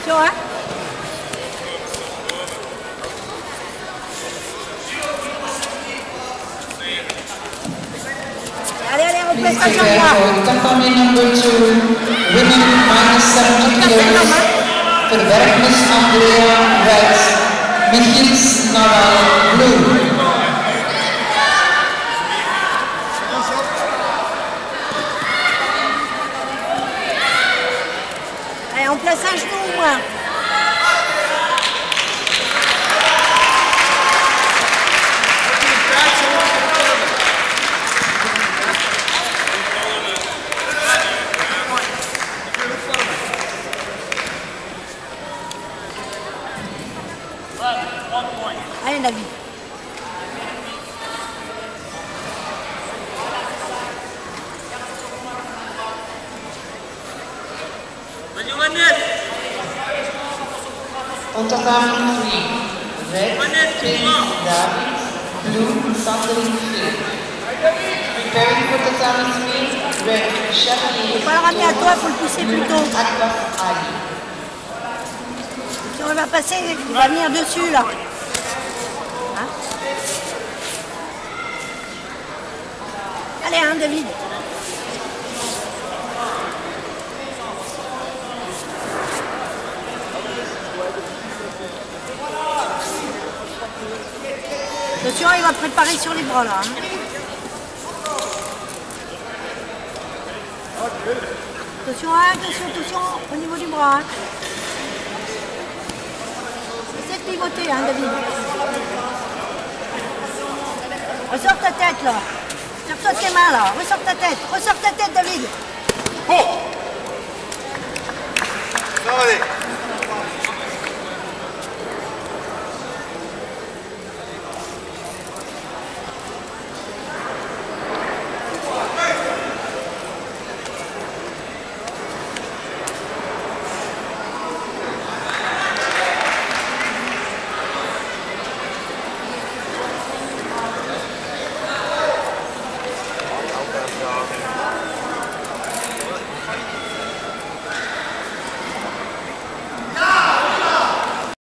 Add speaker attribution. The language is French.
Speaker 1: Attention, hein. Allez, allez, on place pas sur moi.
Speaker 2: Company number 2, women minus 70 kilos, Verwerknis Andrea red, Michiels Naral blue.
Speaker 1: Allez, on place un genou au moins. Allez, David.
Speaker 2: Autobahn 3, red, Pink David, blue, Sandrine Phil. Preparing for tatami 3, red, Chevy.
Speaker 1: Faut pas le ramener à toi, il faut le pousser plus tôt.
Speaker 2: Akbaf Ali.
Speaker 1: Si on va passer, il va venir dessus là. Hein? Allez, hein, David. Attention, il va préparer sur les bras là. Hein. Attention, hein, attention, attention, au niveau du bras. Hein. Essaie de pivoter, hein, David. Ressors ta tête là. Tire-toi tes mains là. Ressors ta tête, David.
Speaker 3: Bon. Ça va aller.